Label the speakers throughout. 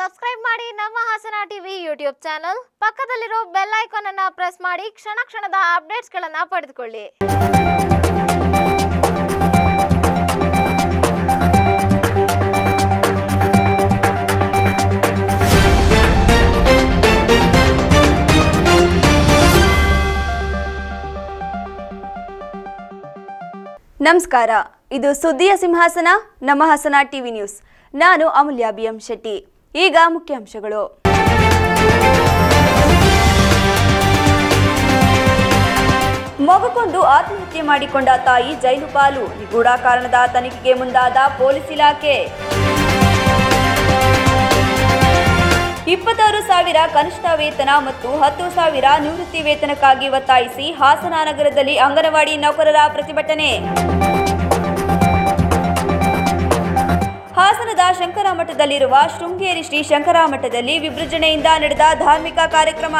Speaker 1: Subscribe ಮಾಡಿ ನಮ್ಮ Hassan TV YouTube channel ಪಕ್ಕದಲ್ಲಿರೋ ಬೆಲ್ ಐಕಾನ್ ಅನ್ನು ಪ್ರೆಸ್ ಮಾಡಿ ಕ್ಷಣ ಕ್ಷಣದ ಅಪ್ಡೇಟ್ಸ್ ಗಳನ್ನು ಪಡೆದುಕೊಳ್ಳಿ.
Speaker 2: ನಮಸ್ಕಾರ, ಇದು ಸುದ್ದಿಯ ಸಿಂಹಾಸನ ನಮ್ಮ ಹಾಸನ ಟಿವಿ ನ್ಯೂಸ್. ನಾನು ಅಮೂಲ್ಯ ಬಿಎಂ ಶೆಟ್ಟಿ. ಈಗ ಮುಖ್ಯಾಂಶಗಳು. ಮಗುಕೊಂಡು ಆತ್ಮಹತ್ಯೆ ಮಾಡಿಕೊಂಡ ತಾಯಿ ಜೈಲು ಪಾಲು, ನಿಗೂಢ ಕಾರಣದ ತನಿಖೆಗೆ ಮುಂದಾದ ಪೊಲೀಸ್ ಇಲಾಖೆ. 26,000 ಕನಿಷ್ಠ ವೇತನ ಮತ್ತು 10,000 ನಿವೃತ್ತಿ ವೇತನಕ್ಕಾಗಿ ಒತ್ತಾಯಿಸಿ ಹಾಸನ ನಗರದಲ್ಲಿ ಅಂಗನವಾಡಿ ನೌಕರರ ಪ್ರತಿಭಟನೆ. ಹಾಸನದ ಶಂಕರಮಠದಲ್ಲಿರುವ ಶೃಂಗೇರಿ ಶ್ರೀ ಶಂಕರಮಠದಲ್ಲಿ ವಿಜೃಂಭಣೆಯಿಂದ ನಡೆದ ಧಾರ್ಮಿಕ ಕಾರ್ಯಕ್ರಮ.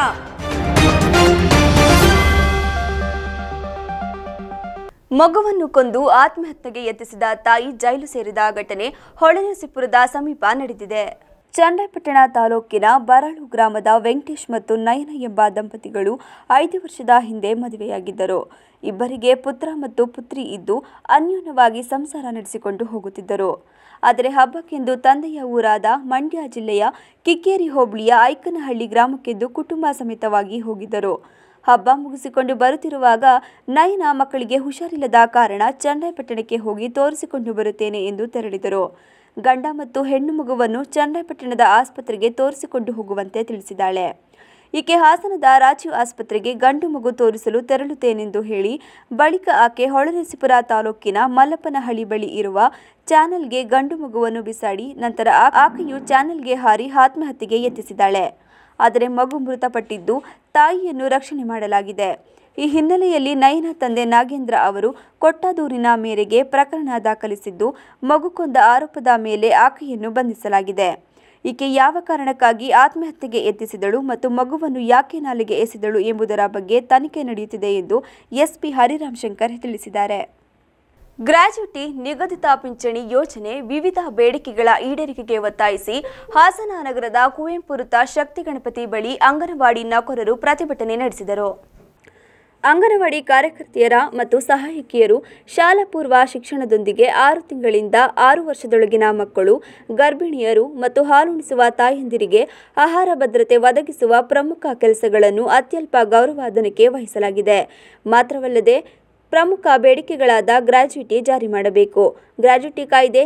Speaker 2: ಮಗುವನ್ನು ಕೊಂದು ಆತ್ಮಹತ್ಯೆಗೆ ಯತ್ನಿಸಿದ ತಾಯಿ ಜೈಲು ಸೇರಿದ ಘಟನೆ ಹೊಳೆನರಸೀಪುರದ ಸಮೀಪ ನಡೆದಿದೆ. ಚನ್ನರಾಯಪಟ್ಟಣ ತಾಲೂಕಿನ ಬರಾಳು ಗ್ರಾಮದ ವೆಂಕಟೇಶ್ ಮತ್ತು ನಯನ ಎಂಬ ದಂಪತಿಗಳು 5 ವರ್ಷದ ಹಿಂದೆ ಮದುವೆಯಾಗಿದ್ದರು. ಇಬ್ಬರಿಗೆ ಪುತ್ರ ಮತ್ತು ಪುತ್ರಿ ಇದ್ದು ಅನ್ಯೋನ್ಯವಾಗಿ ಸಂಸಾರ ನಡೆಸಿಕೊಂಡು ಹೋಗುತ್ತಿದ್ದರು. ಆದರೆ ಹಬ್ಬಕ್ಕೆಂದು ತಂದೆಯ ಊರಾದ ಮಂಡ್ಯ ಜಿಲ್ಲೆಯ ಕಿಕ್ಕೇರಿ ಹೋಬಳಿಯ ಐಕನಹಳ್ಳಿ ಗ್ರಾಮಕ್ಕೆಂದು ಕುಟುಂಬ ಸಮೇತವಾಗಿ ಹೋಗಿದ್ದರು. ಹಬ್ಬ ಮುಗಿಸಿಕೊಂಡು ಬರುತ್ತಿರುವಾಗ ನಯನ ಮಕ್ಕಳಿಗೆ ಹುಷಾರಿಲ್ಲದ ಕಾರಣ ಚನ್ನರಾಯಪಟ್ಟಣಕ್ಕೆ ಹೋಗಿ ತೋರಿಸಿಕೊಂಡು ಬರುತ್ತೇನೆ ಎಂದು ತೆರಳಿದರು. ಗಂಡ ಮತ್ತು ಹೆಣ್ಣು ಮಗುವನ್ನು ಚನ್ನರಾಯಪಟ್ಟಣದ ಆಸ್ಪತ್ರೆಗೆ ತೋರಿಸಿಕೊಂಡು ಹೋಗುವಂತೆ ತಿಳಿಸಿದ್ದಾಳೆ. ಈಕೆ ಹಾಸನದ ರಾಜೀವ್ ಆಸ್ಪತ್ರೆಗೆ ಗಂಡು ಮಗು ತೋರಿಸಲು ತೆರಳುತ್ತೇನೆಂದು ಹೇಳಿ ಬಳಿಕ ಆಕೆ ಹೊಳೆನರಸೀಪುರ ತಾಲೂಕಿನ ಮಲ್ಲಪ್ಪನಹಳ್ಳಿ ಬಳಿ ಇರುವ ಚಾನಲ್ಗೆ ಗಂಡು ಮಗುವನ್ನು ಬಿಸಾಡಿ ನಂತರ ಆಕೆಯು ಚಾನಲ್ಗೆ ಹಾರಿ ಆತ್ಮಹತ್ಯೆಗೆ ಯತ್ನಿಸಿದ್ದಾಳೆ. ಆದರೆ ಮಗು ಮೃತಪಟ್ಟಿದ್ದು ತಾಯಿಯನ್ನು ರಕ್ಷಣೆ ಮಾಡಲಾಗಿದೆ. ಈ ಹಿನ್ನೆಲೆಯಲ್ಲಿ ನಯನ ತಂದೆ ನಾಗೇಂದ್ರ ಅವರು ಕೊಟ್ಟ ದೂರಿನ ಮೇರೆಗೆ ಪ್ರಕರಣ ದಾಖಲಿಸಿದ್ದು ಮಗು ಕೊಂದ ಆರೋಪದ ಮೇಲೆ ಆಕೆಯನ್ನು ಬಂಧಿಸಲಾಗಿದೆ. ಈಕೆ ಯಾವ ಕಾರಣಕ್ಕಾಗಿ ಆತ್ಮಹತ್ಯೆಗೆ ಯತ್ನಿಸಿದಳು ಮತ್ತು ಮಗುವನ್ನು ಯಾಕೆ ನಾಲೆಗೆ ಎಸೆದಳು ಎಂಬುದರ ಬಗ್ಗೆ ತನಿಖೆ ನಡೆಯುತ್ತಿದೆ ಎಂದು ಎಸ್ಪಿ ಹರಿರಾಮ್ ಶಂಕರ್ ತಿಳಿಸಿದ್ದಾರೆ. ಗ್ರಾಚ್ಯುಟಿ, ನಿಗದಿತ ಪಿಂಚಣಿ ಯೋಜನೆ, ವಿವಿಧ ಬೇಡಿಕೆಗಳ ಈಡೇರಿಕೆಗೆ ಒತ್ತಾಯಿಸಿ ಹಾಸನ ನಗರದ ಕುವೆಂಪು ವೃತ್ತ ಶಕ್ತಿ ಗಣಪತಿ ಬಳಿ ಅಂಗನವಾಡಿ ನೌಕರರು ಪ್ರತಿಭಟನೆ ನಡೆಸಿದರು. ಅಂಗನವಾಡಿ ಕಾರ್ಯಕರ್ತೆಯರ ಮತ್ತು ಸಹಾಯಕಿಯರು ಶಾಲಾ ಪೂರ್ವ ಶಿಕ್ಷಣದೊಂದಿಗೆ 6 ತಿಂಗಳಿಂದ 6 ವರ್ಷದೊಳಗಿನ ಮಕ್ಕಳು, ಗರ್ಭಿಣಿಯರು ಮತ್ತು ಹಾಲುಣಿಸುವ ತಾಯಂದಿರಿಗೆ ಆಹಾರ ಭದ್ರತೆ ಒದಗಿಸುವ ಪ್ರಮುಖ ಕೆಲಸಗಳನ್ನು ಅತ್ಯಲ್ಪ ಗೌರವಧನಕ್ಕೆ ವಹಿಸಲಾಗಿದೆ. ಮಾತ್ರವಲ್ಲದೆ ಪ್ರಮುಖ ಬೇಡಿಕೆಗಳಾದ ಗ್ರಾಚ್ಯುಟಿ ಜಾರಿ ಮಾಡಬೇಕು. ಗ್ರಾಚ್ಯುಟಿ ಕಾಯ್ದೆ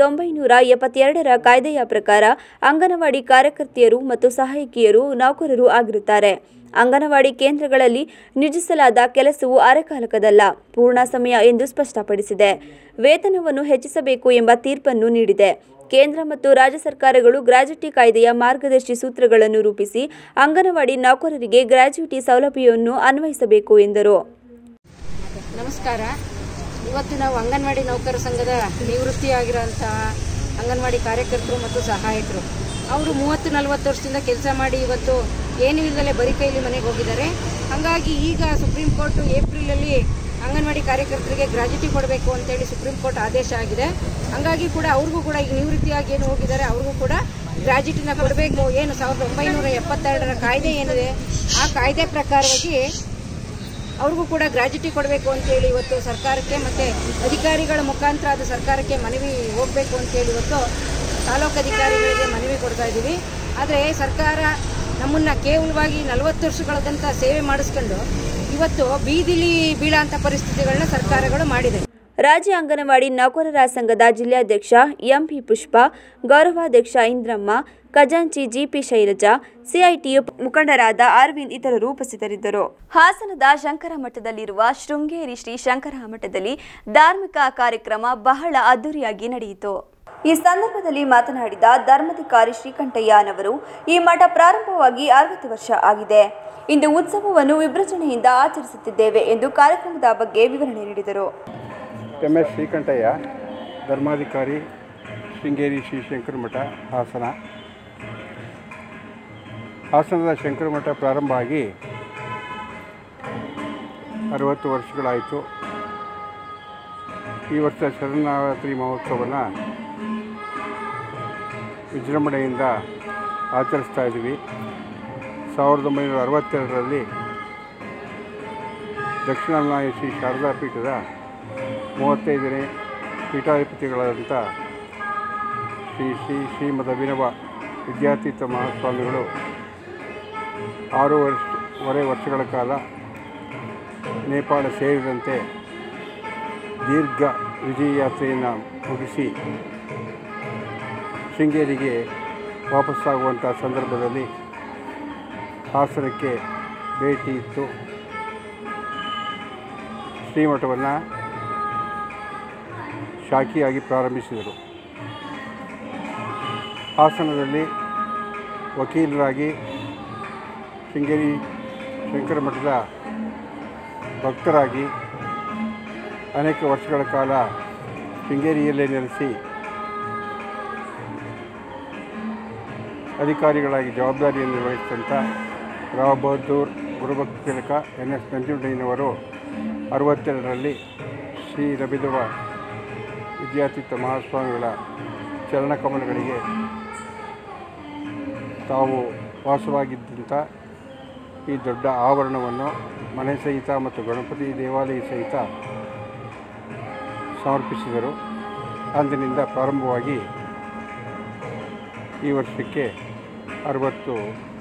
Speaker 2: 1972ರ ಕಾಯ್ದೆಯ ಪ್ರಕಾರ ಅಂಗನವಾಡಿ ಕಾರ್ಯಕರ್ತೆಯರು ಮತ್ತು ಸಹಾಯಕಿಯರು ನೌಕರರು ಆಗಿರುತ್ತಾರೆ. ಅಂಗನವಾಡಿ ಕೇಂದ್ರಗಳಲ್ಲಿ ನಿಯೋಜಿಸಲಾದ ಕೆಲಸವು ಅರೆಕಾಲಿಕದಲ್ಲ, ಪೂರ್ಣ ಸಮಯ ಎಂದು ಸ್ಪಷ್ಟಪಡಿಸಿದೆ. ವೇತನವನ್ನು ಹೆಚ್ಚಿಸಬೇಕು ಎಂಬ ತೀರ್ಪನ್ನು ನೀಡಿದೆ. ಕೇಂದ್ರ ಮತ್ತು ರಾಜ್ಯ ಸರ್ಕಾರಗಳು ಗ್ರಾಚ್ಯುಟಿ ಕಾಯ್ದೆಯ ಮಾರ್ಗದರ್ಶಿ ಸೂತ್ರಗಳನ್ನು ರೂಪಿಸಿ ಅಂಗನವಾಡಿ ನೌಕರರಿಗೆ ಗ್ರಾಚ್ಯುಟಿ ಸೌಲಭ್ಯವನ್ನು ಅನ್ವಯಿಸಬೇಕು ಎಂದರು.
Speaker 3: ನಮಸ್ಕಾರ. ಇವತ್ತು ನಾವು ಅಂಗನವಾಡಿ ನೌಕರ ಸಂಘದ ನಿವೃತ್ತಿಯಾಗಿರುವಂತಹ ಅಂಗನವಾಡಿ ಕಾರ್ಯಕರ್ತರು ಮತ್ತು ಸಹಾಯಕರು ಅವರು 30-40 ವರ್ಷದಿಂದ ಕೆಲಸ ಮಾಡಿ ಇವತ್ತು ಏನೂ ಇಲ್ಲದಲೇ ಬರೀ ಕೈಲಿ ಮನೆಗೆ ಹೋಗಿದ್ದಾರೆ. ಹಾಗಾಗಿ ಈಗ ಸುಪ್ರೀಂ ಕೋರ್ಟ್ ಏಪ್ರಿಲಲ್ಲಿ ಅಂಗನವಾಡಿ ಕಾರ್ಯಕರ್ತರಿಗೆ ಗ್ರಾಚ್ಯುಟಿ ಕೊಡಬೇಕು ಅಂತೇಳಿ ಸುಪ್ರೀಂ ಕೋರ್ಟ್ ಆದೇಶ ಆಗಿದೆ. ಹಾಗಾಗಿ ಕೂಡ ಅವ್ರಿಗೂ ಕೂಡ ಈಗ ನಿವೃತ್ತಿಯಾಗಿ ಏನು ಹೋಗಿದ್ದಾರೆ ಅವ್ರಿಗೂ ಕೂಡ ಗ್ರಾಚ್ಯುಟಿನ ಕೊಡಬೇಕು. ಏನು 1972ರ ಕಾಯ್ದೆ ಏನಿದೆ ಆ ಕಾಯ್ದೆ ಪ್ರಕಾರವಾಗಿ ಅವ್ರಿಗೂ ಕೂಡ ಗ್ರಾಚ್ಯುಟಿ ಕೊಡಬೇಕು ಅಂತೇಳಿ ಇವತ್ತು ಸರ್ಕಾರಕ್ಕೆ ಮತ್ತು ಅಧಿಕಾರಿಗಳ ಮುಖಾಂತರ ಅದು ಸರ್ಕಾರಕ್ಕೆ ಮನವಿ ಹೋಗಬೇಕು ಅಂತೇಳಿ ಇವತ್ತು ತಾಲೂಕು ಅಧಿಕಾರಿಗಳಿಗೆ ಮನವಿ ಕೊಡ್ತಾ ಇದ್ದೀವಿ. ಆದರೆ ಸರ್ಕಾರ ನಮ್ಮನ್ನು ಕೇವಲವಾಗಿ 40 ವರ್ಷಗಳದಂತ ಸೇವೆ ಮಾಡಿಸ್ಕೊಂಡು ಇವತ್ತು ಬೀದಿಲಿ ಬೀಳೋಂಥ ಪರಿಸ್ಥಿತಿಗಳನ್ನ ಸರ್ಕಾರಗಳು ಮಾಡಿದೆ.
Speaker 2: ರಾಜ್ಯ ಅಂಗನವಾಡಿ ನೌಕರರ ಸಂಘದ ಜಿಲ್ಲಾಧ್ಯಕ್ಷ ಎಂಪಿ ಪುಷ್ಪ, ಗೌರವಾಧ್ಯಕ್ಷ ಇಂದ್ರಮ್ಮ, ಖಜಾಂಚಿ ಜಿಪಿ ಶೈಲಜಾ, ಸಿಐಟಿಯು ಮುಖಂಡರಾದ ಅರವಿಂದ್ ಇತರರು ಉಪಸ್ಥಿತರಿದ್ದರು. ಹಾಸನದ ಶಂಕರಮಠದಲ್ಲಿರುವ ಶೃಂಗೇರಿ ಶ್ರೀ ಶಂಕರಮಠದಲ್ಲಿ ಧಾರ್ಮಿಕ ಕಾರ್ಯಕ್ರಮ ಬಹಳ ಅದ್ದೂರಿಯಾಗಿ ನಡೆಯಿತು. ಈ ಸಂದರ್ಭದಲ್ಲಿ ಮಾತನಾಡಿದ ಧರ್ಮಾಧಿಕಾರಿ ಶ್ರೀಕಂಠಯ್ಯನವರು, ಈ ಮಠ ಪ್ರಾರಂಭವಾಗಿ 60 ವರ್ಷ ಆಗಿದೆ. ಇಂದು ಉತ್ಸವವನ್ನು ವಿಜೃಂಭಣೆಯಿಂದ ಆಚರಿಸುತ್ತಿದ್ದೇವೆ ಎಂದು ಕಾರ್ಯಕ್ರಮದ ಬಗ್ಗೆ ವಿವರಣೆ ನೀಡಿದರು.
Speaker 4: MS ಶ್ರೀಕಂಠಯ್ಯ, ಧರ್ಮಾಧಿಕಾರಿ, ಶೃಂಗೇರಿ ಶ್ರೀ ಶಂಕರಮಠ, ಹಾಸನ. ಹಾಸನದ ಶಂಕರಮಠ ಪ್ರಾರಂಭ ಆಗಿ 60 ವರ್ಷಗಳಾಯಿತು. ಈ ವರ್ಷ ಶರನ್ನವರಾತ್ರಿ ಮಹೋತ್ಸವವನ್ನು ವಿಜೃಂಭಣೆಯಿಂದ ಆಚರಿಸ್ತಾ ಇದ್ದೀವಿ. 1962ರಲ್ಲಿ ದಕ್ಷಿಣಾನಾಯ ಶ್ರೀ ಶಾರದಾ ಪೀಠದ 35ನೇ ಪೀಠಾಧಿಪತಿಗಳಾದಂಥ ಶ್ರೀಮದ್ ಅಭಿನವ ವಿದ್ಯಾತೀರ್ಥ ಮಹಾಸ್ವಾಮಿಗಳು 6.5 ವರ್ಷಗಳ ಕಾಲ ನೇಪಾಳ ಸೇರಿದಂತೆ ದೀರ್ಘ ವಿಜಯ ಯಾತ್ರೆಯನ್ನು ಮುಗಿಸಿ ಶೃಂಗೇರಿಗೆ ವಾಪಸ್ಸಾಗುವಂಥ ಸಂದರ್ಭದಲ್ಲಿ ಹಾಸನಕ್ಕೆ ಭೇಟಿ ಇತ್ತು. ಶ್ರೀಮಠವನ್ನು ಶಾಖಿಯಾಗಿ ಪ್ರಾರಂಭಿಸಿದರು. ಹಾಸನದಲ್ಲಿ ವಕೀಲರಾಗಿ ಶೃಂಗೇರಿ ಶಂಕರ ಮಠದ ಭಕ್ತರಾಗಿ ಅನೇಕ ವರ್ಷಗಳ ಕಾಲ ಶೃಂಗೇರಿಯಲ್ಲೇ ನೆಲೆಸಿ ಅಧಿಕಾರಿಗಳಾಗಿ ಜವಾಬ್ದಾರಿಯನ್ನು ನಿರ್ವಹಿಸಿದಂಥ ರಾವ್ ಬಹದ್ದೂರ್ ಗುರುಭಕ್ತ ತಿಲಕ NS ನಂಜುಂಡಯ್ಯನವರು 62ರಲ್ಲಿ ಶ್ರೀ ರವಿದೇವ ವಿದ್ಯಾತೀರ್ಥ ಮಹಾಸ್ವಾಮಿಗಳ ಚರಣಕಮಲಗಳಿಗೆ ತಾವು ವಾಸವಾಗಿದ್ದಂಥ ಈ ದೊಡ್ಡ ಆವರಣವನ್ನು ಮನೆ ಸಹಿತ ಮತ್ತು ಗಣಪತಿ ದೇವಾಲಯ ಸಹಿತ ಸಮರ್ಪಿಸಿದರು. ಅಂದಿನಿಂದ ಪ್ರಾರಂಭವಾಗಿ ಈ ವರ್ಷಕ್ಕೆ 60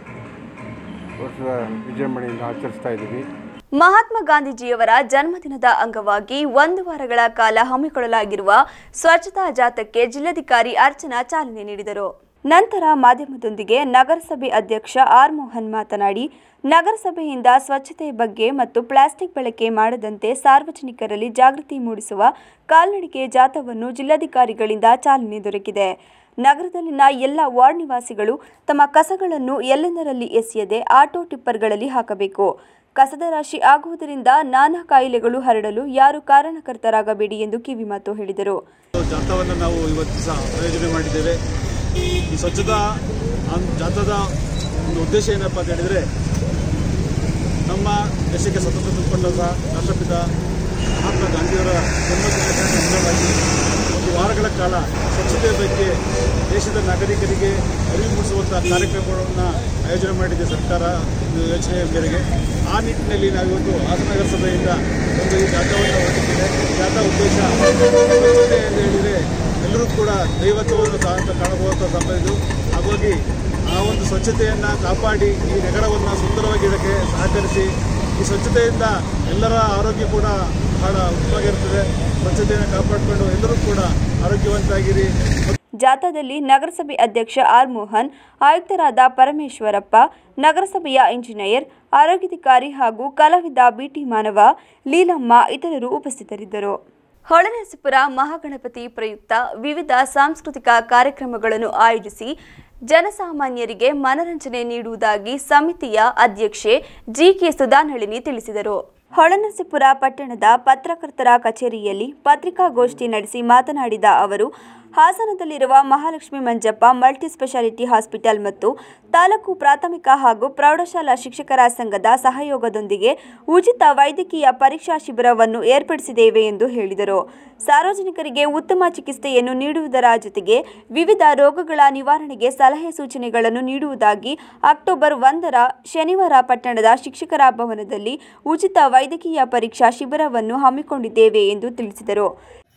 Speaker 4: ವರ್ಷದ ವಿಜೃಂಭಣೆಯಿಂದ ಆಚರಿಸ್ತಾ ಇದ್ದೀವಿ.
Speaker 2: ಮಹಾತ್ಮ ಗಾಂಧೀಜಿಯವರ ಜನ್ಮದಿನದ ಅಂಗವಾಗಿ 1 ವಾರಗಳ ಕಾಲ ಹಮ್ಮಿಕೊಳ್ಳಲಾಗಿರುವ ಸ್ವಚ್ಛತಾ ಜಾಥಾಕ್ಕೆ ಜಿಲ್ಲಾಧಿಕಾರಿ ಅರ್ಚನಾ ಚಾಲನೆ ನೀಡಿದರು. ನಂತರ ಮಾಧ್ಯಮದೊಂದಿಗೆ ನಗರಸಭೆ ಅಧ್ಯಕ್ಷ ಆರ್ ಮೋಹನ್ ಮಾತನಾಡಿ, ನಗರಸಭೆಯಿಂದ ಸ್ವಚ್ಛತೆ ಬಗ್ಗೆ ಮತ್ತು ಪ್ಲಾಸ್ಟಿಕ್ ಬಳಕೆ ಮಾಡದಂತೆ ಸಾರ್ವಜನಿಕರಲ್ಲಿ ಜಾಗೃತಿ ಮೂಡಿಸುವ ಕಾಲ್ನಡಿಗೆ ಜಾಥಾವನ್ನು ಜಿಲ್ಲಾಧಿಕಾರಿಗಳಿಂದ ಚಾಲನೆ ದೊರಕಿದೆ. ನಗರದಲ್ಲಿನ ಎಲ್ಲ ವಾರ್ಡ್ ನಿವಾಸಿಗಳು ತಮ್ಮ ಕಸಗಳನ್ನು ಎಲ್ಲೆಂದರಲ್ಲಿ ಎಸೆಯದೆ ಆಟೋ ಟಿಪ್ಪರ್ಗಳಲ್ಲಿ ಹಾಕಬೇಕು. ಕಸದ ರಾಶಿ ಆಗುವುದರಿಂದ ನಾನಾ ಕಾಯಿಲೆಗಳು ಹರಡಲು ಯಾರು ಕಾರಣಕರ್ತರಾಗಬೇಡಿ ಎಂದು ಕಿವಿಮಾತು ಹೇಳಿದರು.
Speaker 5: ಜಾಥಾವನ್ನು ನಾವು ಇವತ್ತು ಸಹ ಆಯೋಜನೆ ಮಾಡಿದ್ದೇವೆ. ಈ ಸ್ವಚ್ಛತಾ ಜಾಥಾದ ಒಂದು ಉದ್ದೇಶ ಏನಪ್ಪ ಅಂತ ಹೇಳಿದರೆ, ನಮ್ಮ ದೇಶಕ್ಕೆ ಸ್ವತಂತ್ರ ತಂದುಕೊಂಡಂಥ ರಾಷ್ಟ್ರಪಿತ ಮಹಾತ್ಮ ಗಾಂಧಿಯವರ ಜನ್ಮದಿನದ ಅಂಗವಾಗಿ 1 ವಾರಗಳ ಕಾಲ ಸ್ವಚ್ಛತೆಯ ಬಗ್ಗೆ ದೇಶದ ನಾಗರಿಕರಿಗೆ ಅರಿವು ಮೂಡಿಸುವಂಥ ಕಾರ್ಯಕ್ರಮಗಳನ್ನು ಆಯೋಜನೆ ಮಾಡಿದೆ ಸರ್ಕಾರ ಯೋಚನೆಯ ಮೇರೆಗೆ. ಆ ನಿಟ್ಟಿನಲ್ಲಿ ನಾವಿವತ್ತು ಹಾಸನ ನಗರಸಭೆಯಿಂದ ಒಂದು ಈ ಜಾಥಾವನ್ನು ಹೊರಟಿದ್ದೇವೆ. ಜಾಥಾ ಉದ್ದೇಶ ಸ್ವಚ್ಛತೆ ಎಂದು ಹೇಳಿದರೆ ಎಲ್ಲರೂ ಕೂಡ ದೈವತ್ವವನ್ನು ಸಹ ಅಂತ ಕಾಣಬಹುದಂಥ ಸಂಬಂಧ ಇದು. ಹಾಗಾಗಿ ಆ ಒಂದು ಸ್ವಚ್ಛತೆಯನ್ನು ಕಾಪಾಡಿ ಈ ನಗರವನ್ನು ಸುಂದರವಾಗಿ ಇದಕ್ಕೆ ಸಹಕರಿಸಿ ಈ ಸ್ವಚ್ಛತೆಯಿಂದ ಎಲ್ಲರ ಆರೋಗ್ಯ ಕೂಡ ಬಹಳ ಉತ್ತಮವಾಗಿರುತ್ತದೆ. ಸ್ವಚ್ಛತೆಯನ್ನು ಕಾಪಾಡಿಕೊಂಡು ಎಲ್ಲರೂ ಕೂಡ ಆರೋಗ್ಯವಂತರಾಗಿರಿ.
Speaker 2: ಜಾಥಾದಲ್ಲಿ ನಗರಸಭೆ ಅಧ್ಯಕ್ಷ ಆರ್ ಮೋಹನ್, ಆಯುಕ್ತರಾದ ಪರಮೇಶ್ವರಪ್ಪ, ನಗರಸಭೆಯ ಇಂಜಿನಿಯರ್, ಆರೋಗ್ಯಾಧಿಕಾರಿ ಹಾಗೂ ಕಲಾವಿದ BT ಮಾನವ, ಲೀಲಮ್ಮ ಇತರರು ಉಪಸ್ಥಿತರಿದ್ದರು. ಹೊಳೆನರಸೀಪುರ ಮಹಾಗಣಪತಿ ಪ್ರಯುಕ್ತ ವಿವಿಧ ಸಾಂಸ್ಕೃತಿಕ ಕಾರ್ಯಕ್ರಮಗಳನ್ನು ಆಯೋಜಿಸಿ ಜನಸಾಮಾನ್ಯರಿಗೆ ಮನರಂಜನೆ ನೀಡುವುದಾಗಿ ಸಮಿತಿಯ ಅಧ್ಯಕ್ಷೆ GK ಸುಧಾನಳಿನಿ ತಿಳಿಸಿದರು. ಹೊಳೆನರಸೀಪುರ ಪಟ್ಟಣದ ಪತ್ರಕರ್ತರ ಕಚೇರಿಯಲ್ಲಿ ಪತ್ರಿಕಾಗೋಷ್ಠಿ ನಡೆಸಿ ಮಾತನಾಡಿದ ಅವರು, ಹಾಸನದಲ್ಲಿರುವ Mahalakshmi Manjappa multi speciality hospital ಮತ್ತು ತಾಲೂಕು ಪ್ರಾಥಮಿಕ ಹಾಗೂ ಪ್ರೌಢಶಾಲಾ ಶಿಕ್ಷಕರ ಸಂಘದ ಸಹಯೋಗದೊಂದಿಗೆ ಉಚಿತ ವೈದ್ಯಕೀಯ ಪರೀಕ್ಷಾ ಶಿಬಿರವನ್ನು ಏರ್ಪಡಿಸಿದ್ದೇವೆ ಎಂದು ಹೇಳಿದರು. ಸಾರ್ವಜನಿಕರಿಗೆ ಉತ್ತಮ ಚಿಕಿತ್ಸೆಯನ್ನು ನೀಡುವುದರ ಜೊತೆಗೆ ವಿವಿಧ ರೋಗಗಳ ನಿವಾರಣೆಗೆ ಸಲಹೆ ಸೂಚನೆಗಳನ್ನು ನೀಡುವುದಾಗಿ ಅಕ್ಟೋಬರ್ 1 ಶನಿವಾರ ಪಟ್ಟಣದ ಶಿಕ್ಷಕರ ಭವನದಲ್ಲಿ ಉಚಿತ ವೈದ್ಯಕೀಯ ಪರೀಕ್ಷಾ ಶಿಬಿರವನ್ನು ಹಮ್ಮಿಕೊಂಡಿದ್ದೇವೆ ಎಂದು ತಿಳಿಸಿದರು.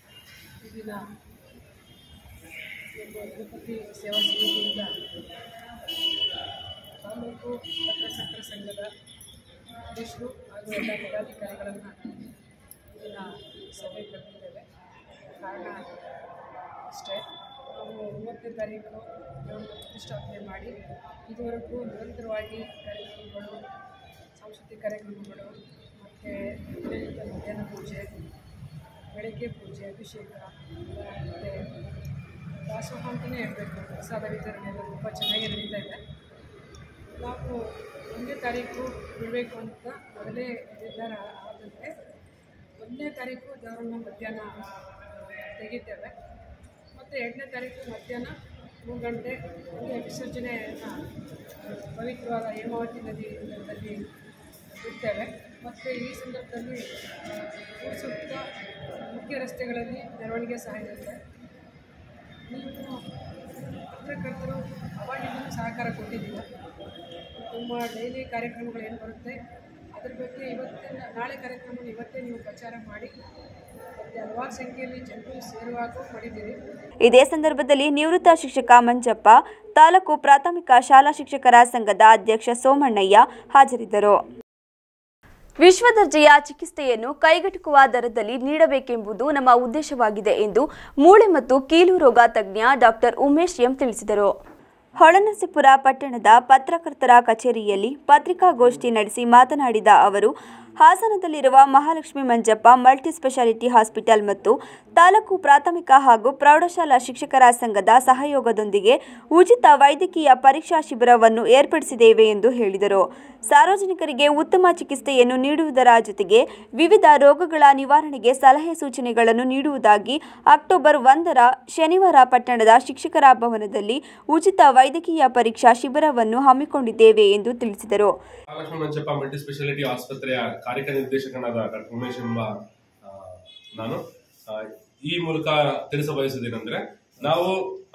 Speaker 6: ಗಣಪತಿ ಸೇವಾ ಸಮಿತಿಯಿಂದ ತಾಲೂಕು ಪತ್ರಕರ್ತರ ಸಂಘದ ಅಧ್ಯಕ್ಷರು ಹಾಗೂ ಎಲ್ಲ ಪದಾಧಿಕಾರಿಗಳನ್ನು ಇದನ್ನು ಸಭೆ ಕರೆದಿದ್ದೇವೆ. ಕಾರಣ ಅಷ್ಟೇ, ನಾವು 30ನೇ ತಾರೀಕು ಪ್ರತಿಷ್ಠಾಪನೆ ಮಾಡಿ ಇದುವರೆಗೂ ನಿರಂತರವಾಗಿ ಕಾರ್ಯಕ್ರಮಗಳು, ಸಾಂಸ್ಕೃತಿಕ ಕಾರ್ಯಕ್ರಮಗಳು ಮತ್ತು ಮಧ್ಯಾಹ್ನ ಪೂಜೆ, ಬೆಳಗ್ಗೆ ಪೂಜೆ, ಅಭಿಷೇಕ ಮತ್ತು ದಾಸೋಹ ಅಂತಲೇ ಹೇಳಬೇಕು. ಪ್ರಸಾದ ವಿತರಣೆ ಎಲ್ಲ ತುಂಬ ಚೆನ್ನಾಗಿ ನಡೀತಾ ಇದೆ. ನಾವು 1ನೇ ತಾರೀಕು ಬಿಡಬೇಕು ಅಂತ ಮೊದಲೇ ನಿರ್ಧಾರ ಆದಂತೆ 1ನೇ ತಾರೀಕು ದೇವರನ್ನು ಮಧ್ಯಾಹ್ನ ತೆಗಿತೇವೆ ಮತ್ತು 2ನೇ ತಾರೀಕು ಮಧ್ಯಾಹ್ನ 3 ಗಂಟೆಗೆ ವಿಸರ್ಜನೆಯನ್ನು ಪವಿತ್ರವಾದ ಹೇಮಾವತಿ ನದಿಯಲ್ಲಿ ಬಿಡ್ತೇವೆ. ಮತ್ತು ಈ ಸಂದರ್ಭದಲ್ಲಿ ಸುತ್ತ ಮುಖ್ಯ ರಸ್ತೆಗಳಲ್ಲಿ ಮೆರವಣಿಗೆ ಸಹ ಇರುತ್ತೆ. ನೀವು ಪತ್ರಕರ್ತರು ಅವಾಗಿಂದಲೂ ಸಹಕಾರ ಸಹಕಾರ ಕೊಟ್ಟಿದ್ದೀವಿ. ನಮ್ಮ ಡೈಲಿ ಕಾರ್ಯಕ್ರಮಗಳು ಏನು ಬರುತ್ತೆ ಅದ್ರ ಬಗ್ಗೆ ಇವತ್ತಿನ ನಾಳೆ ಕಾರ್ಯಕ್ರಮ ಇವತ್ತೇ ನೀವು ಪ್ರಚಾರ ಮಾಡಿ ಮತ್ತು ಹಲವಾರು ಸಂಖ್ಯೆಯಲ್ಲಿ ಜನರು ಸೇರುವಾಗೂ ಮಾಡಿದ್ದೀರಿ.
Speaker 2: ಇದೇ ಸಂದರ್ಭದಲ್ಲಿ ನಿವೃತ್ತ ಶಿಕ್ಷಕ ಮಂಜಪ್ಪ, ತಾಲೂಕು ಪ್ರಾಥಮಿಕ ಶಾಲಾ ಶಿಕ್ಷಕರ ಸಂಘದ ಅಧ್ಯಕ್ಷ ಸೋಮಣ್ಣಯ್ಯ ಹಾಜರಿದ್ದರು. ವಿಶ್ವದರ್ಜೆಯ ಚಿಕಿತ್ಸೆಯನ್ನು ಕೈಗೆಟುಕುವ ದರದಲ್ಲಿ ನೀಡಬೇಕೆಂಬುದು ನಮ್ಮ ಉದ್ದೇಶವಾಗಿದೆ ಎಂದು ಮೂಳೆ ಮತ್ತು ಕೀಲು ರೋಗ ತಜ್ಞ ಡಾಕ್ಟರ್ ಉಮೇಶ್ ಎಂ ತಿಳಿಸಿದರು. ಹೊಳೆನರಸೀಪುರ ಪಟ್ಟಣದ ಪತ್ರಕರ್ತರ ಕಚೇರಿಯಲ್ಲಿ ಪತ್ರಿಕಾಗೋಷ್ಠಿ ನಡೆಸಿ ಮಾತನಾಡಿದ ಅವರು, ಹಾಸನದಲ್ಲಿರುವ Mahalakshmi Manjappa multi speciality hospital ಮತ್ತು ತಾಲೂಕು ಪ್ರಾಥಮಿಕ ಹಾಗೂ ಪ್ರೌಢಶಾಲಾ ಶಿಕ್ಷಕರ ಸಂಘದ ಸಹಯೋಗದೊಂದಿಗೆ ಉಚಿತ ವೈದ್ಯಕೀಯ ಪರೀಕ್ಷಾ ಶಿಬಿರವನ್ನು ಏರ್ಪಡಿಸಿದ್ದೇವೆ ಎಂದು ಹೇಳಿದರು. ಸಾರ್ವಜನಿಕರಿಗೆ ಉತ್ತಮ ಚಿಕಿತ್ಸೆಯನ್ನು ನೀಡುವುದರ ಜೊತೆಗೆ ವಿವಿಧ ರೋಗಗಳ ನಿವಾರಣೆಗೆ ಸಲಹೆ ಸೂಚನೆಗಳನ್ನು ನೀಡುವುದಾಗಿ ಅಕ್ಟೋಬರ್ 1ರ ಶನಿವಾರ ಪಟ್ಟಣದ ಶಿಕ್ಷಕರ ಭವನದಲ್ಲಿ ಉಚಿತ ವೈದ್ಯಕೀಯ ಪರೀಕ್ಷಾ ಶಿಬಿರವನ್ನು ಹಮ್ಮಿಕೊಂಡಿದ್ದೇವೆ ಎಂದು ತಿಳಿಸಿದರು.
Speaker 7: ಮಹಾಲಕ್ಷ್ಮಿ ಮಂಜಪ್ಪ ಮಲ್ಟಿ ಸ್ಪೆಷಾಲಿಟಿ ಆಸ್ಪತ್ರೆಯ ಕಾರ್ಯನಿರ್ದೇಶಕನಾದ ಡಾಕ್ಟರ್ ಉಮೇಶ್ ಎಂಬ ನಾನು ಈ ಮೂಲಕ ತಿಳಿಸಬಯಸುವುದೇನೆಂದರೆ, ನಾವು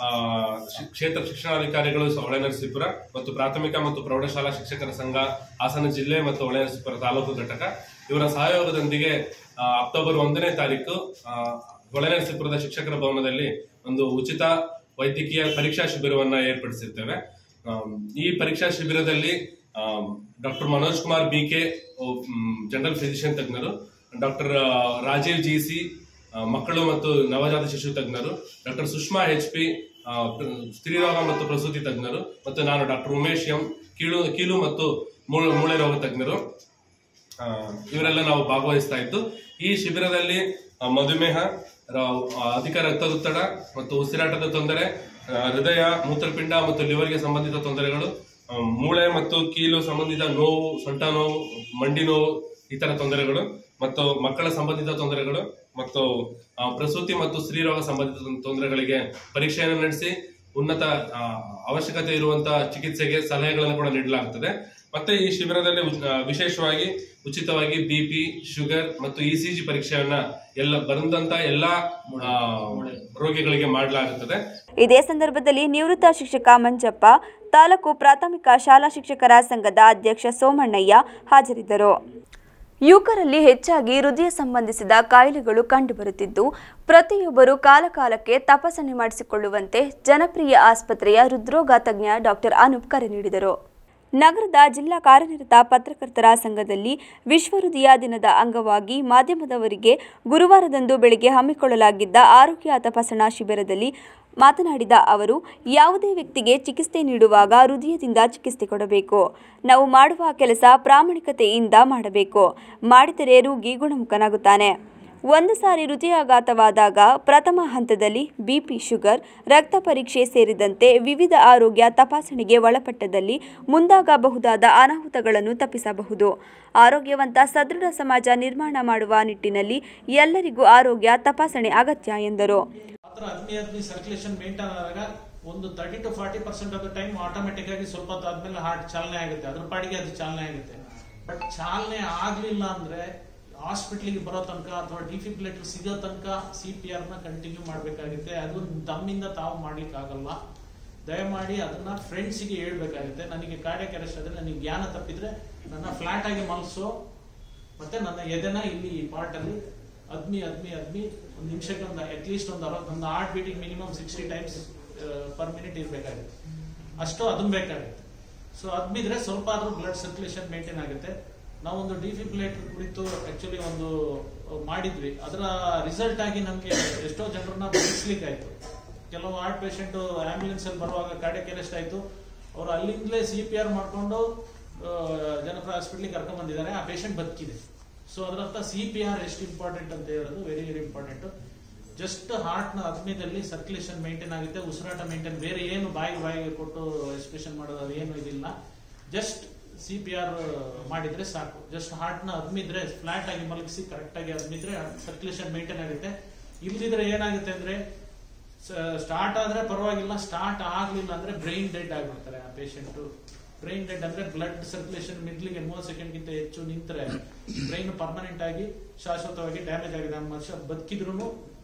Speaker 7: ಕ್ಷೇತ್ರ ಶಿಕ್ಷಣಾಧಿಕಾರಿಗಳು ಹೊಳೆನರಸೀಪುರ ಮತ್ತು ಪ್ರಾಥಮಿಕ ಮತ್ತು ಪ್ರೌಢಶಾಲಾ ಶಿಕ್ಷಕರ ಸಂಘ ಹಾಸನ ಜಿಲ್ಲೆ ಮತ್ತು ಹೊಳೆನರಸೀಪುರ ತಾಲೂಕು ಘಟಕ ಇವರ ಸಹಯೋಗದೊಂದಿಗೆ ಅಕ್ಟೋಬರ್ 1ನೇ ತಾರೀಕು ಹೊಳೆನರಸೀಪುರದ ಶಿಕ್ಷಕರ ಭವನದಲ್ಲಿ ಒಂದು ಉಚಿತ ವೈದ್ಯಕೀಯ ಪರೀಕ್ಷಾ ಶಿಬಿರವನ್ನು ಏರ್ಪಡಿಸಿರ್ತೇವೆ. ಈ ಪರೀಕ್ಷಾ ಶಿಬಿರದಲ್ಲಿ doctor Manoj Kumar BK general physician ತಜ್ಞರು, ಡಾಕ್ಟರ್ ರಾಜೀವ್ GC ಮಕ್ಕಳು ಮತ್ತು ನವಜಾತ ಶಿಶು ತಜ್ಞರು, ಡಾಕ್ಟರ್ ಸುಷ್ಮಾ HP ಸ್ತ್ರೀರೋಗ ಮತ್ತು ಪ್ರಸೂತಿ ತಜ್ಞರು ಮತ್ತು ನಾನು ಡಾಕ್ಟರ್ ಉಮೇಶ್ ಎಂ ಕೀಲು ಮತ್ತು ಮೂಳೆ ರೋಗ ತಜ್ಞರು ಇವರೆಲ್ಲ ನಾವು ಭಾಗವಹಿಸ್ತಾ ಇದ್ದು, ಈ ಶಿಬಿರದಲ್ಲಿ ಮಧುಮೇಹ, ಅಧಿಕ ರಕ್ತದೊತ್ತಡ ಮತ್ತು ಉಸಿರಾಟದ ತೊಂದರೆ, ಹೃದಯ, ಮೂತ್ರಪಿಂಡ ಮತ್ತು ಲಿವರ್ಗೆ ಸಂಬಂಧಿತ ತೊಂದರೆಗಳು, ಮೂಳೆ ಮತ್ತು ಕೀಲು ಸಂಬಂಧಿತ ನೋವು, ಸೊಂಟ ನೋವು, ಮಂಡಿ ನೋವು, ಇತರ ತೊಂದರೆಗಳು ಮತ್ತು ಮಕ್ಕಳ ಸಂಬಂಧಿತ ತೊಂದರೆಗಳು ಮತ್ತು ಪ್ರಸೂತಿ ಮತ್ತು ಸ್ತ್ರೀರೋಗ ಸಂಬಂಧಿತ ತೊಂದರೆಗಳಿಗೆ ಪರೀಕ್ಷೆಯನ್ನು ನಡೆಸಿ ಉನ್ನತ ಅವಶ್ಯಕತೆ ಇರುವಂತಹ ಚಿಕಿತ್ಸೆಗೆ ಸಲಹೆಗಳನ್ನು ಕೂಡ ನೀಡಲಾಗುತ್ತದೆ. ಮತ್ತೆ ಈ ಶಿಬಿರದಲ್ಲಿ ವಿಶೇಷವಾಗಿ ಉಚಿತವಾಗಿ BP, ಶುಗರ್ ಮತ್ತು ECG ಪರೀಕ್ಷೆಯನ್ನ ಬಂದಂತ ಎಲ್ಲಾ ರೋಗಿಗಳಿಗೆ ಮಾಡಲಾಗುತ್ತದೆ.
Speaker 2: ಇದೇ ಸಂದರ್ಭದಲ್ಲಿ ನಿವೃತ್ತ ಶಿಕ್ಷಕ ಮಂಜಪ್ಪ, ತಾಲೂಕು ಪ್ರಾಥಮಿಕ ಶಾಲಾ ಶಿಕ್ಷಕರ ಸಂಘದ ಅಧ್ಯಕ್ಷ ಸೋಮಣ್ಣಯ್ಯ ಹಾಜರಿದ್ದರು. ಯುವಕರಲ್ಲಿ ಹೆಚ್ಚಾಗಿ ಹೃದಯ ಸಂಬಂಧಿಸಿದ ಕಾಯಿಲೆಗಳು ಕಂಡುಬರುತ್ತಿದ್ದು, ಪ್ರತಿಯೊಬ್ಬರು ಕಾಲಕಾಲಕ್ಕೆ ತಪಾಸಣೆ ಮಾಡಿಸಿಕೊಳ್ಳುವಂತೆ ಜನಪ್ರಿಯ ಆಸ್ಪತ್ರೆಯ ಹೃದ್ರೋಗ ತಜ್ಞ ಡಾಕ್ಟರ್ ಅನೂಪ್ ಕರೆ ನೀಡಿದರು. ನಗರದ ಜಿಲ್ಲಾ ಕಾರ್ಯನಿರತ ಪತ್ರಕರ್ತರ ಸಂಘದಲ್ಲಿ ವಿಶ್ವ ಹೃದಯ ದಿನದ ಅಂಗವಾಗಿ ಮಾಧ್ಯಮದವರಿಗೆ ಗುರುವಾರದಂದು ಬೆಳಗ್ಗೆ ಹಮ್ಮಿಕೊಳ್ಳಲಾಗಿದ್ದ ಆರೋಗ್ಯ ತಪಾಸಣಾ ಶಿಬಿರದಲ್ಲಿ ಮಾತನಾಡಿದ ಅವರು, ಯಾವುದೇ ವ್ಯಕ್ತಿಗೆ ಚಿಕಿತ್ಸೆ ನೀಡುವಾಗ ಹೃದಯದಿಂದ ಚಿಕಿತ್ಸೆ ಕೊಡಬೇಕು. ನಾವು ಮಾಡುವ ಕೆಲಸ ಪ್ರಾಮಾಣಿಕತೆಯಿಂದ ಮಾಡಬೇಕು. ಮಾಡಿದರೆ ರೋಗಿ ಗುಣಮುಖನಾಗುತ್ತಾನೆ. ಒಂದು ಸಾರಿ ಹೃದಯಾಘಾತವಾದಾಗ ಪ್ರಥಮ ಹಂತದಲ್ಲಿ BP, ಶುಗರ್, ರಕ್ತ ಪರೀಕ್ಷೆ ಸೇರಿದಂತೆ ವಿವಿಧ ಆರೋಗ್ಯ ತಪಾಸಣೆಗೆ ಒಳಪಟ್ಟದಲ್ಲಿ ಮುಂದಾಗಬಹುದಾದ ಅನಾಹುತಗಳನ್ನು ತಪ್ಪಿಸಬಹುದು. ಆರೋಗ್ಯವಂತ ಸದೃಢ ಸಮಾಜ ನಿರ್ಮಾಣ ಮಾಡುವ ನಿಟ್ಟಿನಲ್ಲಿ ಎಲ್ಲರಿಗೂ ಆರೋಗ್ಯ ತಪಾಸಣೆ ಅಗತ್ಯ ಎಂದರು.
Speaker 8: ಸರ್ಕ್ಯುಲೇಷನ್ ಮೇಂಟೈನ್ ಆದಾಗ ಒಂದು 30 to 40% of the time automatic ಆಗಿ ಸ್ವಲ್ಪ ಹೊತ್ತು ಆದ್ಮೇಲೆ ಹಾರ್ಟ್ ಚಾಲನೆ ಆಗುತ್ತೆ, ಅದ್ರ ಪಾಡಿಗೆ ಅದು ಚಾಲನೆ ಆಗುತ್ತೆ. ಬಟ್ ಚಾಲನೆ ಆಗ್ಲಿಲ್ಲ ಅಂದ್ರೆ ಹಾಸ್ಪಿಟ್ಲಿಗೆ ಬರೋ ತನಕ ಅಥವಾ ಡಿಫಿಬ್ರಿಲೇಟರ್ ಸಿಗೋ ತನಕ CPR ನ ಕಂಟಿನ್ಯೂ ಮಾಡಬೇಕಾಗುತ್ತೆ. ಅದು ತಮ್ಮಿಂದ ತಾವು ಮಾಡ್ಲಿಕ್ಕೆ ಆಗಲ್ಲ. ದಯಮಾಡಿ ಅದನ್ನ ಫ್ರೆಂಡ್ಸಿಗೆ ಹೇಳ್ಬೇಕಾಗುತ್ತೆ. ನನಗೆ ಕಾರ್ಡಿಯಾಕ್ ಅರೆಸ್ಟ್ ಆದ್ರೆ, ನನಗೆ ಜ್ಞಾನ ತಪ್ಪಿದ್ರೆ ನನ್ನ ಫ್ಲಾಟ್ ಆಗಿ ಮಲಸೋ ಮತ್ತೆ ನನ್ನ ಎದೆನ ಇಲ್ಲಿ ಪಾರ್ಟ್ ಅಲ್ಲಿ ಅದ್ಮಿ ಒಂದು ನಿಮಿಷಕ್ಕೆ ಅಟ್ಲೀಸ್ಟ್ ಒಂದು heart beating minimum 60 times per minute ಇರಬೇಕಾಗುತ್ತೆ. ಅಷ್ಟು ಅದನ್ನ ಬೇಕಾಗುತ್ತೆ. ಸೊ ಅದ್ಮಿದ್ರೆ ಸ್ವಲ್ಪ ಆದ್ರೂ ಬ್ಲಡ್ ಸರ್ಕ್ಯುಲೇಷನ್ ಮೇಂಟೈನ್ ಆಗುತ್ತೆ. ನಾವೊಂದು ಡಿಫಿಬ್ರಿಲೇಟರ್ ಕುರಿತು ಆಕ್ಚುಲಿ ಒಂದು ಮಾಡಿದ್ವಿ. ಅದರ ರಿಸಲ್ಟ್ ಆಗಿ ನಮ್ಗೆ ಎಷ್ಟೋ ಜನರನ್ನ ಬದುಕಿಸ್ಲಿಕ್ಕೆ ಆಯ್ತು. ಕೆಲವು ಹಾರ್ಟ್ ಪೇಷಂಟ್ ಆಂಬ್ಯುಲೆನ್ಸ್ ಅಲ್ಲಿ ಬರುವಾಗ ಕಾರ್ಡಿಯಾಕ್ ಅರೆಸ್ಟ್ ಆಯ್ತು, ಅವ್ರು ಅಲ್ಲಿಂದಲೇ CPR ಮಾಡ್ಕೊಂಡು ಜನಪರ ಹಾಸ್ಪಿಟ್ಲಿಗೆ ಕರ್ಕೊಂಡ್ ಬಂದಿದ್ದಾರೆ. ಆ ಪೇಷಂಟ್ ಬದುಕಿದೆ. ಸೊ ಅದರರ್ಥ CPR ಎಷ್ಟು ಇಂಪಾರ್ಟೆಂಟ್ ಅಂತ ಹೇಳೋದು very very important. Just heart ನ ಅದ್ಮಿದಲ್ಲಿ ಸರ್ಕ್ಯುಲೇಷನ್ ಮೇಂಟೈನ್ ಆಗುತ್ತೆ, ಉಸಿರಾಟ ಮೇಂಟೈನ್, ಬೇರೆ ಏನು ಬಾಯಿಗೆ ಕೊಟ್ಟು ಎಕ್ಸ್ಪ್ರೆಷನ್ ಮಾಡೋದು ಏನು ಇದಿಲ್ಲ. ಜಸ್ಟ್ CPR ಮಾಡಿದ್ರೆ ಸಾಕು. ಜಸ್ಟ್ ಹಾರ್ಟ್ ನ ಅದ್ಮಿದ್ರೆ ಫ್ಲಾಟ್ ಆಗಿ ಮಲಗಿಸಿ ಕರೆಕ್ಟ್ ಆಗಿ ಅದ್ಮಿದ್ರೆ ಸರ್ಕ್ಯುಲೇಷನ್ ಮೇಂಟೈನ್ ಆಗುತ್ತೆ. ಇಲ್ದಿದ್ರೆ ಏನಾಗುತ್ತೆ ಅಂದ್ರೆ ಸ್ಟಾರ್ಟ್ ಆದ್ರೆ ಪರವಾಗಿಲ್ಲ, ಸ್ಟಾರ್ಟ್ ಆಗ್ಲಿಲ್ಲ ಅಂದ್ರೆ ಬ್ರೈನ್ ಡೆಡ್ ಆಗಿಬಿಡ್ತಾರೆ ಆ ಪೇಷಂಟ್. ಬ್ರೈನ್ ಡೆಡ್ ಅಂದ್ರೆ ಬ್ಲಡ್ ಸರ್ಕ್ಯುಲೇಷನ್ ಮಿಡ್ಲಿಗೆ 30 ಸೆಕೆಂಡ್ಗಿಂತ ಹೆಚ್ಚು ನಿಂತರೆ ಬ್ರೈನ್ ಪರ್ಮನೆಂಟ್ ಆಗಿ ಶಾಶ್ವತವಾಗಿ ಡ್ಯಾಮೇಜ್ ಆಗಿದೆ. ಮನುಷ್ಯ ಬದುಕಿದ್ರು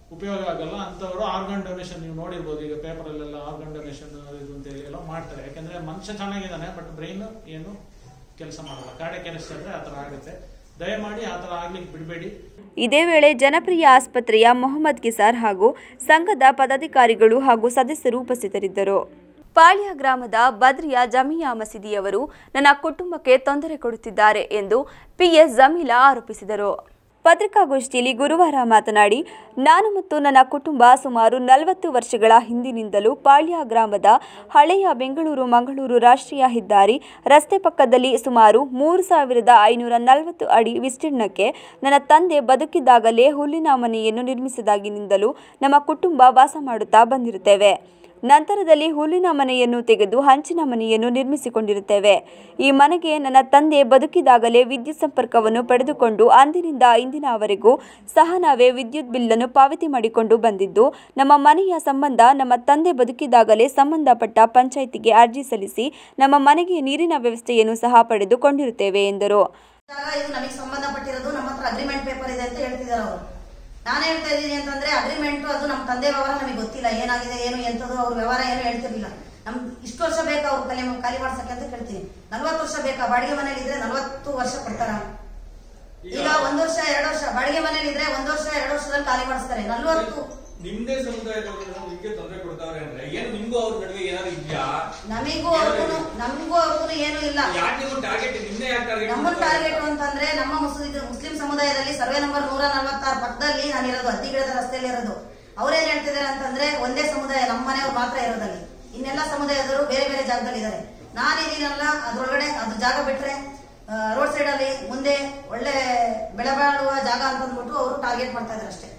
Speaker 8: ಉಪಯೋಗ ಆಗಲ್ಲ ಅಂಥವ್ರು ಆರ್ಗನ್ ಡೊನೇಷನ್ ನೀವು ನೋಡಿರ್ಬೋದು, ಈಗ ಪೇಪರಲ್ಲೆಲ್ಲ ಆರ್ಗನ್ ಡೊನೇಷನ್ ಇದು ಅಂತ ಎಲ್ಲ ಮಾಡ್ತಾರೆ. ಯಾಕಂದ್ರೆ ಮನುಷ್ಯ ಚೆನ್ನಾಗಿದ್ದಾನೆ ಬಟ್ ಬ್ರೈನ್ ಏನು ಕೆಲಸ ಮಾಡಲ್ಲ. ಕಾರ್ಡಿಯಾಕ್ ಅರೆಸ್ಟ್ ಅಂದ್ರೆ ಆ ಥರ ಆಗುತ್ತೆ. ದಯಮಾಡಿ ಆ ಥರ ಆಗ್ಲಿಕ್ಕೆ ಬಿಡಬೇಡಿ.
Speaker 2: ಇದೇ ವೇಳೆ ಜನಪ್ರಿಯ ಆಸ್ಪತ್ರೆಯ ಮೊಹಮ್ಮದ್ ಕಿಸಾರ್ ಹಾಗೂ ಸಂಘದ ಪದಾಧಿಕಾರಿಗಳು ಹಾಗೂ ಸದಸ್ಯರು ಉಪಸ್ಥಿತರಿದ್ದರು. ಪಾಳ್ಯ ಗ್ರಾಮದ ಬದ್ರಿಯಾ ಜಮಿಯಾ ಮಸೀದಿಯವರು ನನ್ನ ಕುಟುಂಬಕ್ಕೆ ತೊಂದರೆ ಕೊಡುತ್ತಿದ್ದಾರೆ ಎಂದು ಪಿಎಸ್ ಜಮೀಲಾ ಆರೋಪಿಸಿದರು. ಪತ್ರಿಕಾಗೋಷ್ಠಿಯಲ್ಲಿ ಗುರುವಾರ ಮಾತನಾಡಿ, ನಾನು ಮತ್ತು ನನ್ನ ಕುಟುಂಬ ಸುಮಾರು 40 ವರ್ಷಗಳ ಹಿಂದಿನಿಂದಲೂ ಪಾಳ್ಯ ಗ್ರಾಮದ ಹಳೆಯ ಬೆಂಗಳೂರು ಮಂಗಳೂರು ರಾಷ್ಟ್ರೀಯ ಹೆದ್ದಾರಿ ರಸ್ತೆ ಪಕ್ಕದಲ್ಲಿ ಸುಮಾರು 3540 ಅಡಿ ವಿಸ್ತೀರ್ಣಕ್ಕೆ ನನ್ನ ತಂದೆ ಬದುಕಿದ್ದಾಗಲೇ ಹುಲ್ಲಿನ ಮನೆಯನ್ನು ನಿರ್ಮಿಸಿದಾಗಿನಿಂದಲೂ ನಮ್ಮ ಕುಟುಂಬ ವಾಸ ಮಾಡುತ್ತಾ ಬಂದಿರುತ್ತೇವೆ. ನಂತರದಲ್ಲಿ ಹುಲ್ಲಿನ ಮನೆಯನ್ನು ತೆಗೆದು ಹಂಚಿನ ಮನೆಯನ್ನು ನಿರ್ಮಿಸಿಕೊಂಡಿರುತ್ತೇವೆ. ಈ ಮನೆಗೆ ನನ್ನ ತಂದೆ ಬದುಕಿದಾಗಲೇ ವಿದ್ಯುತ್ ಸಂಪರ್ಕವನ್ನು ಪಡೆದುಕೊಂಡು ಅಂದಿನಿಂದ ಇಂದಿನವರೆಗೂ ಸಹ ನಾವೇ ವಿದ್ಯುತ್ ಬಿಲ್ಲನ್ನು ಪಾವತಿ ಮಾಡಿಕೊಂಡು ಬಂದಿದ್ದು, ನಮ್ಮ ಮನೆಯ ಸಂಬಂಧ ನಮ್ಮ ತಂದೆ ಬದುಕಿದಾಗಲೇ ಸಂಬಂಧಪಟ್ಟ ಪಂಚಾಯಿತಿಗೆ ಅರ್ಜಿ ಸಲ್ಲಿಸಿ ನಮ್ಮ ಮನೆಗೆ ನೀರಿನ ವ್ಯವಸ್ಥೆಯನ್ನು ಸಹ ಪಡೆದುಕೊಂಡಿರುತ್ತೇವೆ ಎಂದರು.
Speaker 9: ನಮಗೆ ಸಂಬಂಧಪಟ್ಟಿರೋದು ನಮ್ಮ ಹತ್ರ ಅಗ್ರಿಮೆಂಟ್ ಪೇಪರ್ ಇದೆ ಅಂತ ಹೇಳ್ತಿದ್ದಾರೆ ಅವರು. ನಾನು ಹೇಳ್ತಾ ಇದ್ದೀನಿ ಅಂತಂದ್ರೆ ಅಗ್ರಿಮೆಂಟ್ ಅದು ನಮ್ಮ ತಂದೆ ವ್ಯವಹಾರ ನಮಗೆ ಗೊತ್ತಿಲ್ಲ, ಏನಾಗಿದೆ ಏನು ಎಂತದ್ದು ಅವ್ರ ವ್ಯವಹಾರ ಏನು ಹೇಳ್ತಿರ್ಲಿಲ್ಲ. ನಮ್ಗೆ ಇಷ್ಟು ವರ್ಷ ಬೇಕಾ ಅವ್ರು ಖಾಲಿ ಮಾಡ್ಸಕ್ಕೆ ಅಂತ ಕೇಳ್ತೀನಿ. 40 ವರ್ಷ ಬೇಕಾ? ಬಾಡಿಗೆ ಮನೇಲಿ ಇದ್ರೆ 40 ವರ್ಷ ಕೊಡ್ತಾರ. ಈಗ 1 ವರ್ಷ 2 ವರ್ಷ ಬಾಡಿಗೆ ಮನೇಲಿ ಇದ್ರೆ 1 ವರ್ಷ 2 ವರ್ಷದಲ್ಲಿ ಖಾಲಿ ಮಾಡಿಸ್ತಾರೆ. 40
Speaker 10: ನಿಮ್ದೇ ಸಮುದಾಯದವರು ನಿಮ್ಗೆ ತೊಂದರೆ ಕೊಡ್ತಾವ್ರೆ ಅಂದ್ರೆ ಏನು ನಿಮ್ಗೂ ಅವ್ರ ನಡುವೆ ಏನಾದ್ರು ಇದೆಯಾ?
Speaker 9: ನಮಗೂ ಅವ್ರಿಗೂ ಏನು ಇಲ್ಲ. ನಮ್ಮ ಟಾರ್ಗೆಟ್ ಅಂತಂದ್ರೆ ನಮ್ಮ ಮುಸ್ಲಿಂ ಸಮುದಾಯದಲ್ಲಿ ಸರ್ವೆ ನಂಬರ್ 146 ಪಕ್ಕದಲ್ಲಿ ನಾನಿರೋದು, ಅತ್ತಿಗಿಡದ ರಸ್ತೆಯಲ್ಲಿ ಇರೋದು. ಅವ್ರೇನ್ ಹೇಳ್ತಿದಾರೆ ಅಂತಂದ್ರೆ ಒಂದೇ ಸಮುದಾಯ ನಮ್ಮ ಮನೆಯವ್ರು ಮಾತ್ರ ಇರೋದಲ್ಲಿ, ಇನ್ನೆಲ್ಲ ಸಮುದಾಯದವರು ಬೇರೆ ಬೇರೆ ಜಾಗದಲ್ಲಿ ಇದಾರೆ. ನಾನಿದ್ದೀನಲ್ಲ ಅದ್ರೊಳಗಡೆ ಅದು ಜಾಗ ಬಿಟ್ರೆ ರೋಡ್ ಸೈಡ್ ಅಲ್ಲಿ ಮುಂದೆ ಒಳ್ಳೆ ಬೆಳೆ ಬಾಳುವ ಜಾಗ ಅಂತ ಅಂದ್ಬಿಟ್ಟು ಅವರು ಟಾರ್ಗೆಟ್ ಮಾಡ್ತಾ ಇದಾರೆ ಅಷ್ಟೇ.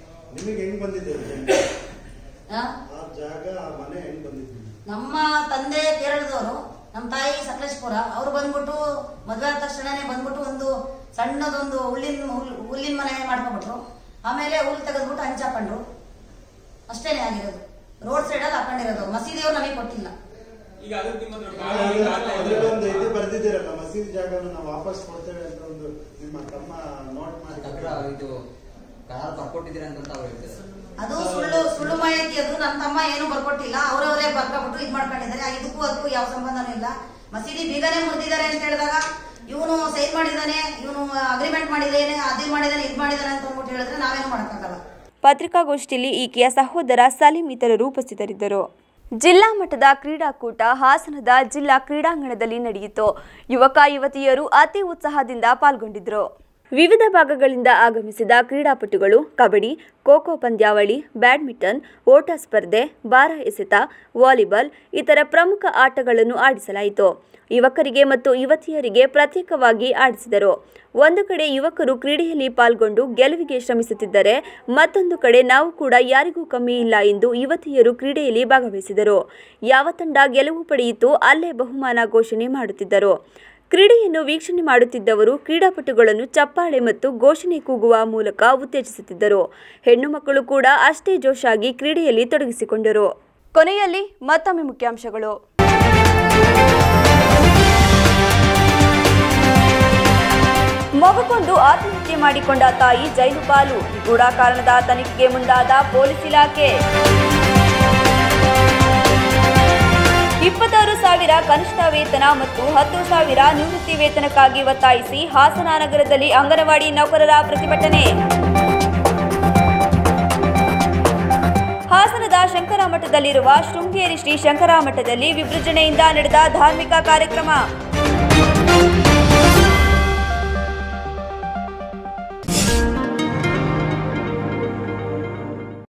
Speaker 9: ನಮ್ಮ ತಂದೆ ಕೇರಳದವರು, ನಮ್ಮ ತಾಯಿ ಸಕಲೇಶ್ಪುರ. ಅವ್ರು ಬಂದ್ಬಿಟ್ಟು ಮದುವೆ ಆದ ತಕ್ಷಣನೇ ಬಂದ್ಬಿಟ್ಟು ಒಂದು ಸಣ್ಣದೊಂದು ಹುಲ್ಲಿನ ಮನೆ ಮಾಡ್ಕೊಂಡ್ಬಿಟ್ರು. ಆಮೇಲೆ ಹುಲ್ಲು ತೆಗೆದ್ಬಿಟ್ಟು ಹಂಚಾಕೊಂಡ್ರು. ಅಷ್ಟೇನೆ ಆಗಿರೋದು. ರೋಡ್ ಸೈಡ್ ಅಲ್ಲಿ ಹಾಕೊಂಡಿರೋದು. ಮಸೀದಿಯವ್ರು ನಮಗೆ ಕೊಟ್ಟಿಲ್ಲ.
Speaker 10: ಈಗ
Speaker 11: ಬರ್ದಿದ್ದೀರಲ್ಲ, ಮಸೀದಿ ಜಾಗವನ್ನು ನಾವು ವಾಪಸ್ ಕೊಡ್ತೇವೆ ಅಂತ ಒಂದು ನಿಮ್ಮ ತಮ್ಮ ನೋಟ್ ಮಾಡಿ ಬರ್ಕೊಟ್ಟಿದ್ದೀರ ಅಂತ ಅವ್ರು ಹೇಳ್ತಾರೆ.
Speaker 9: ಅದು ಸುಳ್ಳು ಮಾಹಿತಿ. ಅದು ನನ್ನ ತಮ್ಮ ಏನು ಬರ್ಕೊಟ್ಟಿಲ್ಲ, ಅವರವರೇ ಬರ್ಕೊಬಿಟ್ಟು ಇದ್ ಮಾಡ್ಕೊಂಡಿದ್ದಾರೆ. ಇದಕ್ಕೂ ಅದಕ್ಕೂ ಯಾವ ಸಂಬಂಧನೂ ಇಲ್ಲ. ಮಸೀದಿ ಬೀಗನೇ ಮುರಿದಿದ್ದಾರೆ ಅಂತ ಹೇಳಿದಾಗ ಇವನು ಸೈನ್ ಮಾಡಿದಾನೆ, ಇವನು ಅಗ್ರಿಮೆಂಟ್ ಮಾಡಿದ್ದೇನೆ, ಅದೇ ಮಾಡಿದಾನೆ, ಇದ್ ಮಾಡಿದಾನೆ ಅಂತ ಅಂದ್ಬಿಟ್ಟು ಹೇಳಿದ್ರೆ ನಾವೇನು ಮಾಡಕ್ಕಾಗಲ್ಲ.
Speaker 2: ಪತ್ರಿಕಾಗೋಷ್ಠಿಯಲ್ಲಿ ಈಕೆಯ ಸಹೋದರ ಸಲೀಂ ಇತರರು ಉಪಸ್ಥಿತರಿದ್ದರು. ಜಿಲ್ಲಾ ಮಟ್ಟದ ಕ್ರೀಡಾಕೂಟ ಹಾಸನದ ಜಿಲ್ಲಾ ಕ್ರೀಡಾಂಗಣದಲ್ಲಿ ನಡೆಯಿತು. ಯುವಕ ಯುವತಿಯರು ಅತಿ ಉತ್ಸಾಹದಿಂದ ಪಾಲ್ಗೊಂಡಿದ್ದರು. ವಿವಿಧ ಭಾಗಗಳಿಂದ ಆಗಮಿಸಿದ ಕ್ರೀಡಾಪಟುಗಳು ಕಬಡ್ಡಿ, ಖೋ-ಖೋ ಪಂದ್ಯಾವಳಿ, ಬ್ಯಾಡ್ಮಿಂಟನ್, ಓಟ ಸ್ಪರ್ಧೆ, ಭಾರ ಎಸೆತ, ವಾಲಿಬಾಲ್ ಇತರ ಪ್ರಮುಖ ಆಟಗಳನ್ನು ಆಡಿಸಲಾಯಿತು. ಯುವಕರಿಗೆ ಮತ್ತು ಯುವತಿಯರಿಗೆ ಪ್ರತ್ಯೇಕವಾಗಿ ಆಡಿಸಿದರು. ಒಂದು ಕಡೆ ಯುವಕರು ಕ್ರೀಡೆಯಲ್ಲಿ ಪಾಲ್ಗೊಂಡು ಗೆಲುವಿಗೆ ಶ್ರಮಿಸುತ್ತಿದ್ದರೆ, ಮತ್ತೊಂದು ಕಡೆ ನಾವು ಕೂಡ ಯಾರಿಗೂ ಕಮ್ಮಿ ಇಲ್ಲ ಎಂದು ಯುವತಿಯರು ಕ್ರೀಡೆಯಲ್ಲಿ ಭಾಗವಹಿಸಿದರು. ಯಾವ ತಂಡ ಗೆಲುವು ಪಡೆಯಿತು ಅಲ್ಲೇ ಬಹುಮಾನ ಘೋಷಣೆ ಮಾಡುತ್ತಿದ್ದರು. ಕ್ರೀಡೆಯನ್ನು ವೀಕ್ಷಣೆ ಮಾಡುತ್ತಿದ್ದವರು ಕ್ರೀಡಾಪಟುಗಳನ್ನು ಚಪ್ಪಾಳೆ ಮತ್ತು ಘೋಷಣೆ ಕೂಗುವ ಮೂಲಕ ಉತ್ತೇಜಿಸುತ್ತಿದ್ದರು. ಹೆಣ್ಣು ಮಕ್ಕಳು ಕೂಡ ಅಷ್ಟೇ ಜೋಶಾಗಿ ಕ್ರೀಡೆಯಲ್ಲಿ ತೊಡಗಿಸಿಕೊಂಡರು. ಕೊನೆಯಲ್ಲಿ ಮತ್ತೊಮ್ಮೆ ಮುಖ್ಯಾಂಶಗಳು. ಮಗುಗೊಂದು ಆತ್ಮಹತ್ಯೆ ಮಾಡಿಕೊಂಡ ತಾಯಿ ಜೈಲು ಪಾಲು. ನಿಗೂಢ ಕಾರಣದ ತನಿಖೆಗೆ ಮುಂದಾದ ಪೊಲೀಸ್ ಇಲಾಖೆ. 26,000 ಕನಿಷ್ಠ ವೇತನ ಮತ್ತು 10,000 ನಿವೃತ್ತಿ ವೇತನಕ್ಕಾಗಿ ಒತ್ತಾಯಿಸಿ ಹಾಸನ ನಗರದಲ್ಲಿ ಅಂಗನವಾಡಿ ನೌಕರರ ಪ್ರತಿಭಟನೆ. ಹಾಸನದ ಶಂಕರ ಮಠದಲ್ಲಿರುವ ಶೃಂಗೇರಿ ಶ್ರೀ ಶಂಕರ ಮಠದಲ್ಲಿ ವಿಸರ್ಜನೆಯಿಂದ ನಡೆದ ಧಾರ್ಮಿಕ ಕಾರ್ಯಕ್ರಮ.